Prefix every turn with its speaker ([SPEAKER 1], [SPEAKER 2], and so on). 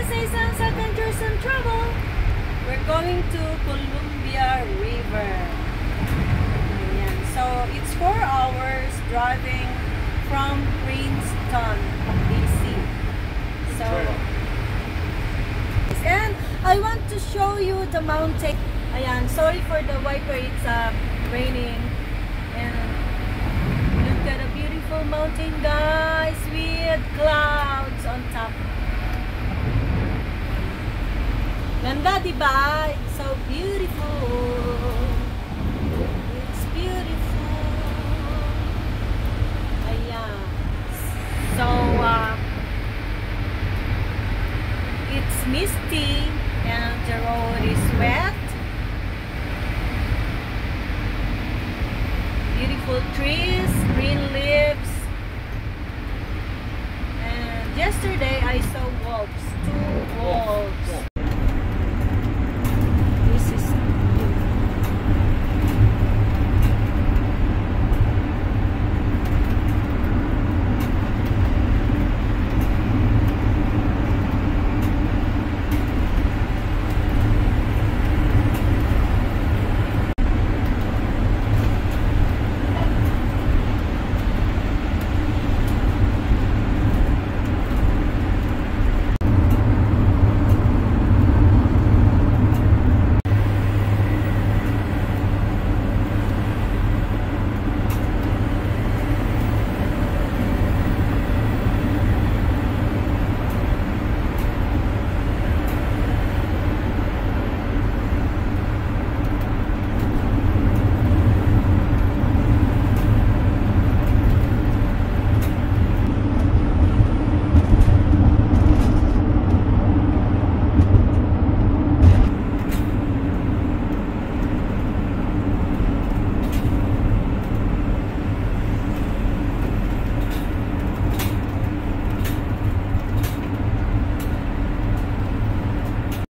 [SPEAKER 1] say sunset and tourism travel. We're going to Columbia River. Ayan. So it's 4 hours driving from Princeton, BC. So, and I want to show you the mountain. Ayan, sorry for the wiper, it's raining. And look at a beautiful mountain, guys, with clouds on top. Ganda, diba? It's so beautiful. It's beautiful. Ayan. So, it's misty and the road is wet. Beautiful trees, green leaves. And yesterday I saw wolves, 2 wolves.